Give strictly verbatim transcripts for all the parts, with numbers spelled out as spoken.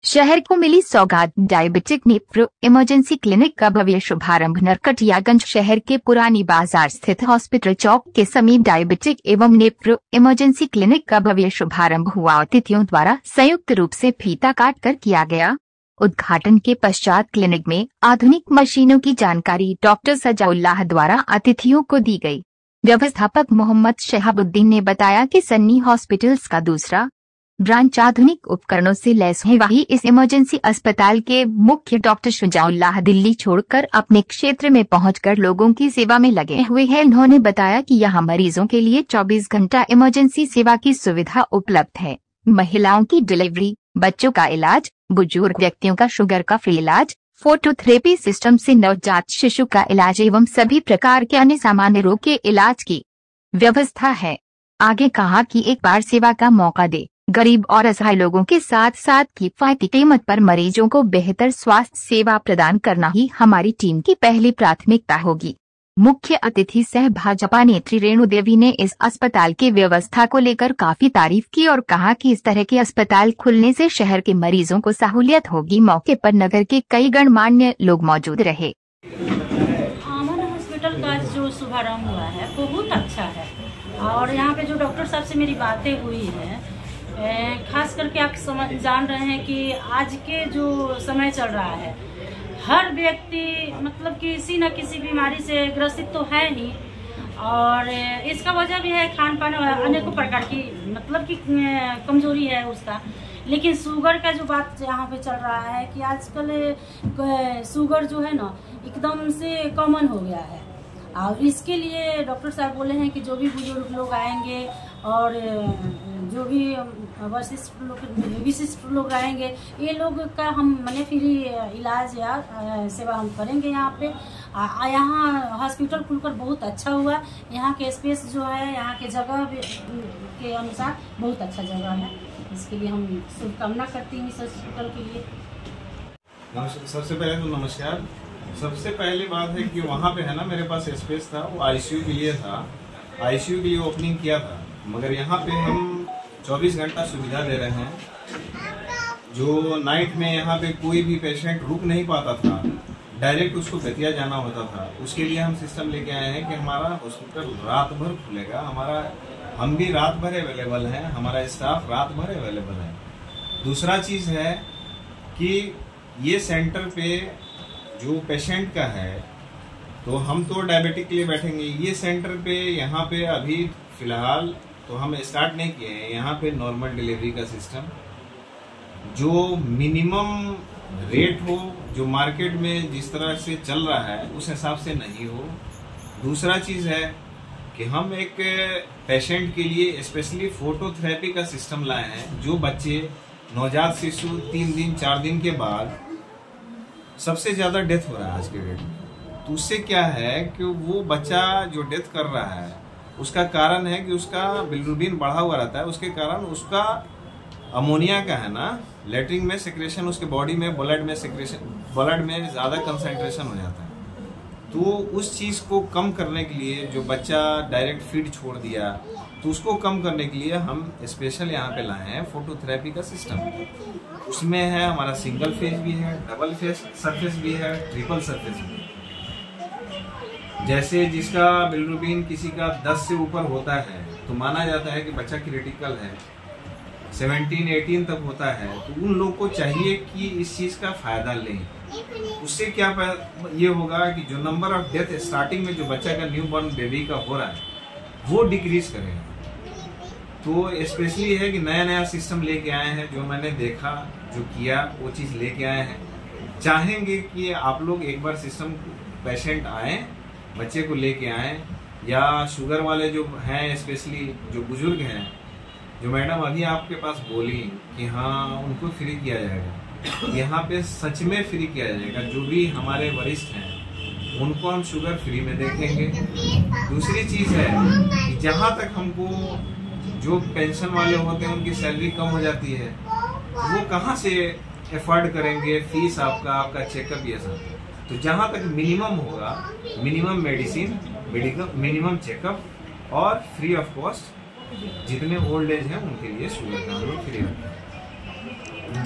शहर को मिली सौगात, डायबिटिक नेफ्रो इमरजेंसी क्लिनिक का भव्य शुभारंभ। नरकटियागंज शहर के पुरानी बाजार स्थित हॉस्पिटल चौक के समीप डायबिटिक एवं नेफ्रो इमरजेंसी क्लिनिक का भव्य शुभारंभ हुआ। अतिथियों द्वारा संयुक्त रूप से फीता काट कर किया गया। उद्घाटन के पश्चात क्लिनिक में आधुनिक मशीनों की जानकारी डॉक्टर सजाउल्लाह द्वारा अतिथियों को दी गई। व्यवस्थापक मोहम्मद शहाबुद्दीन ने बताया कि सन्नी हॉस्पिटल्स का दूसरा ब्रांच आधुनिक उपकरणों से लैस है। वहीं इस इमरजेंसी अस्पताल के मुख्य डॉक्टर शुजाउल्लाह दिल्ली छोड़कर अपने क्षेत्र में पहुंचकर लोगों की सेवा में लगे हुए हैं। उन्होंने बताया कि यहां मरीजों के लिए चौबीस घंटा इमरजेंसी सेवा की सुविधा उपलब्ध है। महिलाओं की डिलीवरी, बच्चों का इलाज, बुजुर्ग व्यक्तियों का शुगर का फ्री इलाज, फोटोथेरेपी सिस्टम से नवजात शिशु का इलाज एवं सभी प्रकार के अन्य सामान्य रोग के इलाज की व्यवस्था है। आगे कहा कि एक बार सेवा का मौका दे गरीब और असहाय लोगों के साथ साथ किफायती कीमत पर मरीजों को बेहतर स्वास्थ्य सेवा प्रदान करना ही हमारी टीम की पहली प्राथमिकता होगी। मुख्य अतिथि सह भाजपा नेत्री रेणु देवी ने इस अस्पताल की व्यवस्था को लेकर काफी तारीफ की और कहा कि इस तरह के अस्पताल खुलने से शहर के मरीजों को सहूलियत होगी। मौके पर नगर के कई गणमान्य लोग मौजूद रहे। आमन हॉस्पिटल का जो शुभारंभ हुआ है बहुत अच्छा है और यहाँ पे जो डॉक्टर साहब से मेरी बातें हुई है, खास करके आप समझ जान रहे हैं कि आज के जो समय चल रहा है हर व्यक्ति मतलब किसी न किसी बीमारी से ग्रसित तो है ही और इसका वजह भी है खान पान अनेकों प्रकार की मतलब की कमजोरी है उसका। लेकिन शुगर का जो बात यहाँ पे चल रहा है कि आजकल शुगर जो है ना एकदम से कॉमन हो गया है और इसके लिए डॉक्टर साहब बोले हैं कि जो भी बुजुर्ग लोग आएंगे और जो भी वरिष्ठ लोग विशिष्ट लोग रहेंगे ये लोग का हम मैंने फ्री इलाज या सेवा हम करेंगे यहाँ पे। यहाँ हॉस्पिटल खुलकर बहुत अच्छा हुआ। यहाँ के स्पेस जो है यहाँ के जगह के अनुसार बहुत अच्छा जगह है। इसके लिए हम शुभकामना करती हूँ इस हॉस्पिटल के लिए। सबसे पहले तो नमस्कार। सबसे पहली बात है कि वहाँ पे है ना मेरे पास स्पेस था, वो आईसीयू के लिए था, आईसीयू के लिए ओपनिंग किया था, मगर यहाँ पे हम चौबीस घंटा सुविधा दे रहे हैं। जो नाइट में यहाँ पे कोई भी पेशेंट रुक नहीं पाता था, डायरेक्ट उसको बेतिया जाना होता था, उसके लिए हम सिस्टम लेके आए हैं कि हमारा हॉस्पिटल रात भर खुलेगा। हमारा हम भी रात भर अवेलेबल हैं, हमारा स्टाफ रात भर अवेलेबल है। दूसरा चीज़ है कि ये सेंटर पे जो पेशेंट का है तो हम तो डायबिटिक के लिए बैठेंगे। ये सेंटर पे यहाँ पे अभी फिलहाल तो हम स्टार्ट नहीं किए हैं। यहाँ पे नॉर्मल डिलीवरी का सिस्टम जो मिनिमम रेट हो, जो मार्केट में जिस तरह से चल रहा है उस हिसाब से नहीं हो। दूसरा चीज़ है कि हम एक पेशेंट के लिए स्पेशली फोटोथेरेपी का सिस्टम लाए हैं। जो बच्चे नवजात शिशु तीन दिन चार दिन के बाद सबसे ज़्यादा डेथ हो रहा है आज के डेट में, तो उससे क्या है कि वो बच्चा जो डेथ कर रहा है उसका कारण है कि उसका बिलिरुबिन बढ़ा हुआ रहता है। उसके कारण उसका अमोनिया का है ना लेटरिन में सेक्रेशन, उसके बॉडी में ब्लड में सेक्रेशन, ब्लड में ज़्यादा कंसंट्रेशन हो जाता है। तो उस चीज़ को कम करने के लिए जो बच्चा डायरेक्ट फीड छोड़ दिया तो उसको कम करने के लिए हम स्पेशल यहाँ पे लाए हैं फोटोथेरेपी का सिस्टम। उसमें है हमारा सिंगल फेज भी है, डबल फेज सरफेस भी है, ट्रिपल सरफेस भी है। जैसे जिसका बिलिरुबिन किसी का दस से ऊपर होता है तो माना जाता है कि बच्चा क्रिटिकल है, सत्रह अठारह तक होता है, तो उन लोग को चाहिए कि इस चीज़ का फायदा लें। उससे क्या ये होगा कि जो नंबर ऑफ डेथ स्टार्टिंग में जो बच्चा का न्यू बॉर्न बेबी का हो रहा है वो डिक्रीज करेगा। तो स्पेशली है कि नया नया सिस्टम लेके आए हैं, जो मैंने देखा जो किया वो चीज़ लेके आए हैं। चाहेंगे कि आप लोग एक बार सिस्टम पेशेंट आए, बच्चे को लेके आए, या शुगर वाले जो हैं स्पेशली जो बुजुर्ग हैं, जो मैडम अभी आपके पास बोली कि हाँ उनको फ्री किया जाएगा, यहाँ पे सच में फ्री किया जाएगा। जो भी हमारे वरिष्ठ हैं उनको हम शुगर फ्री में देखेंगे। दूसरी चीज़ है कि जहाँ तक हमको जो पेंशन वाले होते हैं उनकी सैलरी कम हो जाती है, वो कहाँ से एफर्ड करेंगे फीस आपका आपका चेकअप ये सब। तो जहाँ तक मिनिमम होगा, minimum medicine, medical minimum checkup और फ्री ऑफ कॉस्ट जितने ओल्ड एज हैं उनके लिए शुगर का फ्री होता है।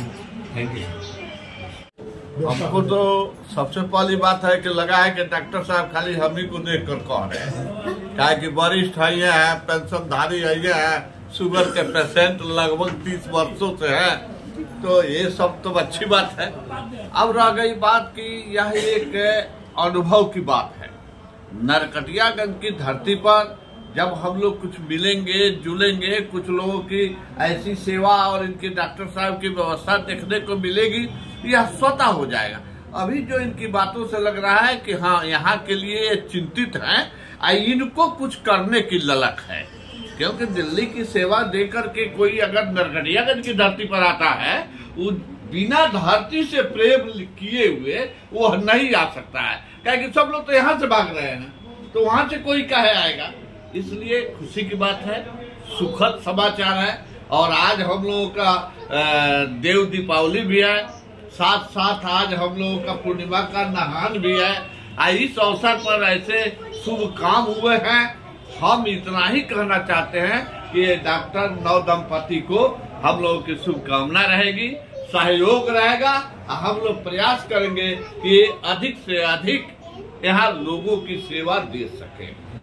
Thank you. हमको तो सबसे पहली बात है कि लगा है कि डॉक्टर साहब खाली हम ही को देख कर कह रहे हैं, क्या कि वरिष्ठ आइए हैं, पेंशनधारी आइए हैं, शुगर के पेशेंट लगभग तीस वर्षों से हैं, तो ये सब तो अच्छी बात है। अब रह गई बात कि यह एक अनुभव की बात है। नरकटियागंज की धरती पर जब हम लोग कुछ मिलेंगे जुलेंगे, कुछ लोगों की ऐसी सेवा और इनके डॉक्टर साहब की व्यवस्था देखने को मिलेगी, यह स्वतः हो जाएगा। अभी जो इनकी बातों से लग रहा है कि हाँ यहाँ के लिए चिंतित हैं, इनको कुछ करने की ललक है, क्योंकि दिल्ली की सेवा देकर के कोई अगर नरकटियागंज की धरती पर आता है, वो बिना धरती से प्रेम किए हुए वो नहीं आ सकता है, क्योंकि सब लोग तो यहाँ से भाग रहे हैं, तो वहां से कोई काहे आएगा। इसलिए खुशी की बात है, सुखद समाचार है। और आज हम लोगों का देव दीपावली भी है, साथ साथ आज हम लोगों का पूर्णिमा का नहान भी है। इस अवसर पर ऐसे शुभ काम हुए हैं। हम इतना ही कहना चाहते हैं कि डॉक्टर नव दंपति को हम लोगों की शुभकामना रहेगी, सहयोग रहेगा। हम लोग प्रयास करेंगे कि अधिक से अधिक यहाँ लोगों की सेवा दे सके।